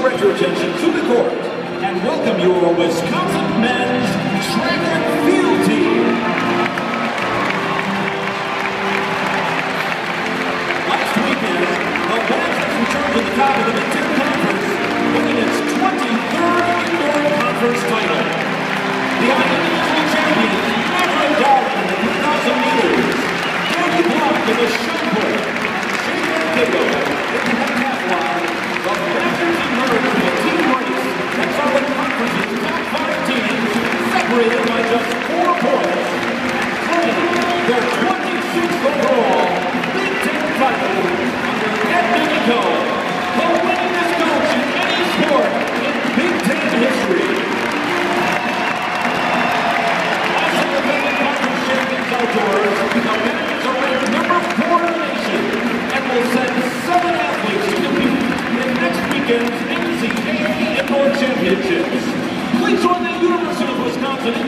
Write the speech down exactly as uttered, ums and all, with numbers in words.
direct your attention to the court and welcome your Wisconsin men's track and field team. Last weekend, the Badgers returned to the top of the Big Ten Conference, winning its twenty-third indoor conference title. The individual champions, Maverick Darling in the two thousand meters, Cody Block in the shot put, Shaker Cato in the heptathlon. The Badgers emerged with a team race that saw the conference's top five teams separated by just four points and claimed their twenty-sixth overall Big Ten title under Ed Minico, the winningest coach in any sport in Big Ten history. Also defending conference champions outdoors, the Badgers are ranked number four in the nation and will send seven athletes to compete in next weekend's N C A A Indoor Championships. Please join the University of Wisconsin